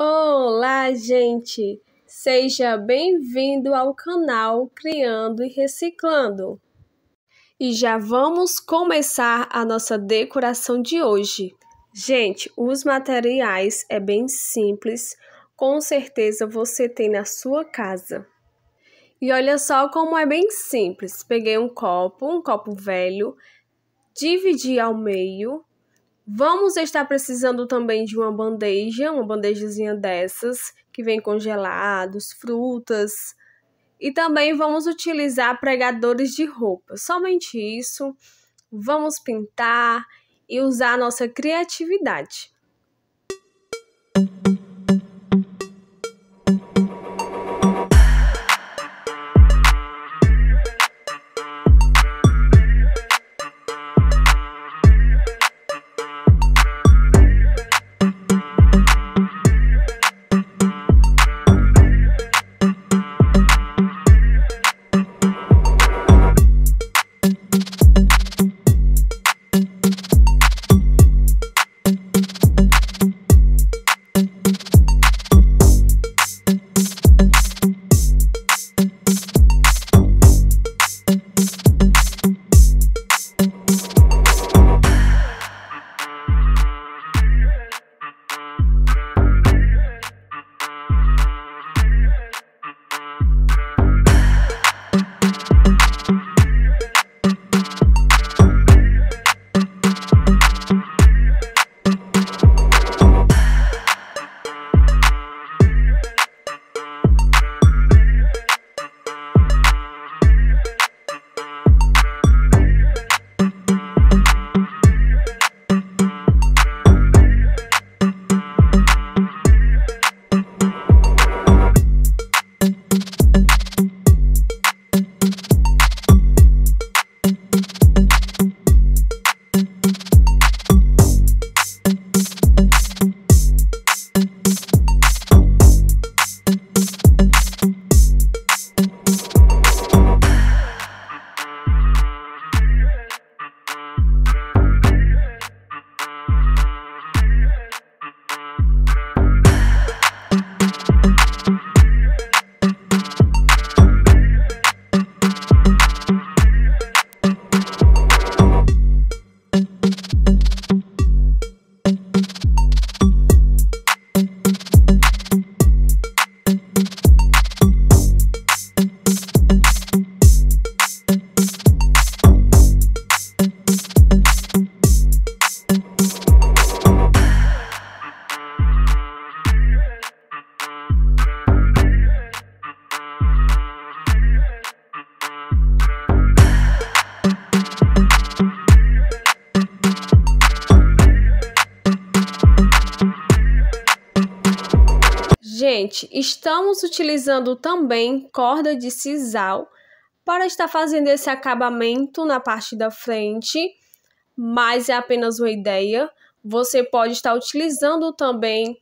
Olá, gente! Seja bem-vindo ao canal Criando e Reciclando. E já vamos começar a nossa decoração de hoje. Gente, os materiais é bem simples, com certeza você tem na sua casa. E olha só como é bem simples. Peguei um copo velho, dividi ao meio. Vamos estar precisando também de uma bandejazinha dessas, que vem congelados, frutas. E também vamos utilizar pregadores de roupa. Somente isso. Vamos pintar e usar a nossa criatividade. Gente, estamos utilizando também corda de sisal para estar fazendo esse acabamento na parte da frente, mas é apenas uma ideia. Você pode estar utilizando também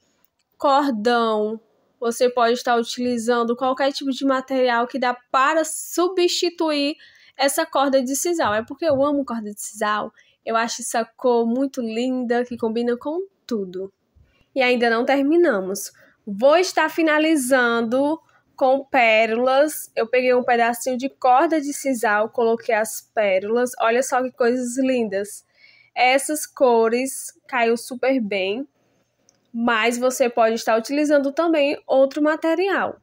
cordão, você pode estar utilizando qualquer tipo de material que dá para substituir essa corda de sisal. É porque eu amo corda de sisal, eu acho essa cor muito linda, que combina com tudo. E ainda não terminamos. Vou estar finalizando com pérolas. Eu peguei um pedacinho de corda de sisal, coloquei as pérolas. Olha só que coisas lindas. Essas cores caiu super bem, mas você pode estar utilizando também outro material.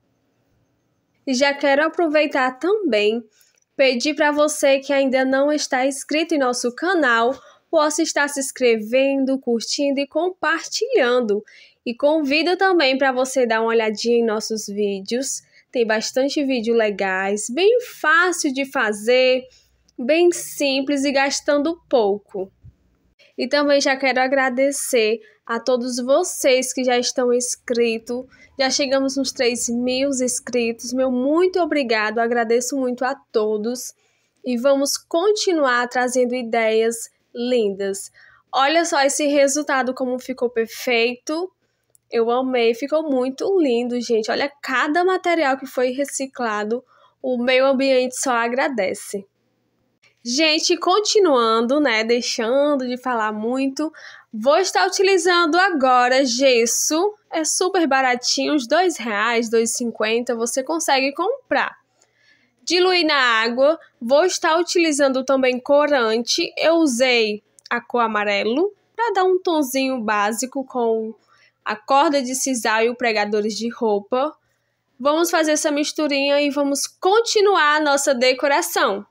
E já quero aproveitar também, pedir para você que ainda não está inscrito em nosso canal, possa estar se inscrevendo, curtindo e compartilhando. E convido também para você dar uma olhadinha em nossos vídeos. Tem bastante vídeo legais, bem fácil de fazer, bem simples e gastando pouco. E também já quero agradecer a todos vocês que já estão inscritos. Já chegamos nos 3.000 inscritos. Meu muito obrigado, agradeço muito a todos. E vamos continuar trazendo ideias lindas. Olha só esse resultado como ficou perfeito. Eu amei, ficou muito lindo, gente. Olha cada material que foi reciclado. O meio ambiente só agradece. Gente, continuando, né, deixando de falar muito, vou estar utilizando agora gesso, é super baratinho, uns R$2, R$2,50, você consegue comprar. Diluir na água, vou estar utilizando também corante, eu usei a cor amarelo, para dar um tonzinho básico com a corda de sisal e o pregadores de roupa. Vamos fazer essa misturinha e vamos continuar a nossa decoração.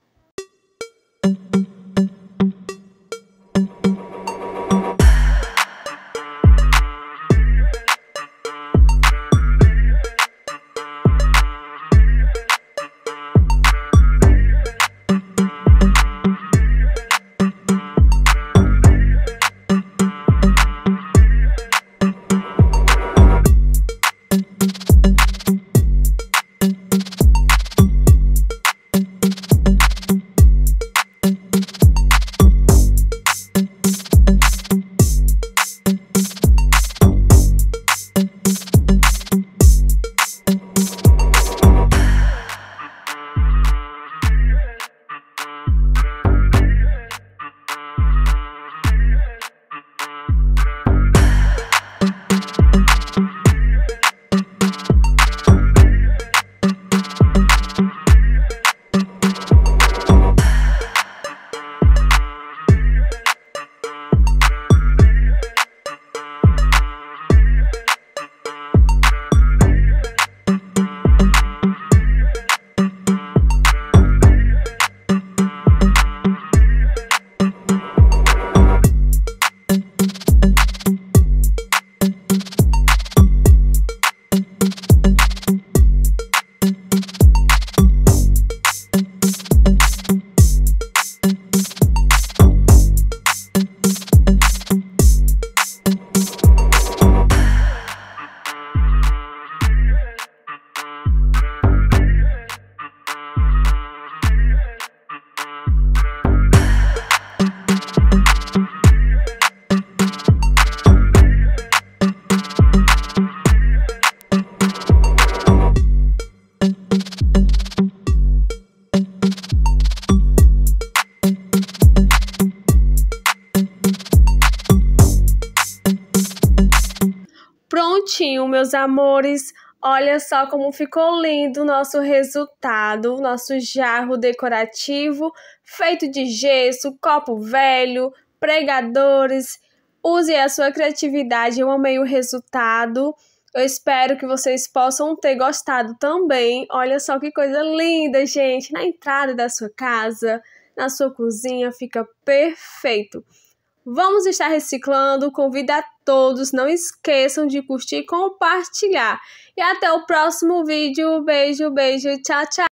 Prontinho, meus amores, olha só como ficou lindo o nosso resultado, nosso jarro decorativo, feito de gesso, copo velho, pregadores. Use a sua criatividade, eu amei o resultado. Eu espero que vocês possam ter gostado também. Olha só que coisa linda, gente, na entrada da sua casa, na sua cozinha, fica perfeito. Vamos estar reciclando, convido a todos, não esqueçam de curtir e compartilhar. E até o próximo vídeo, beijo, beijo, tchau, tchau!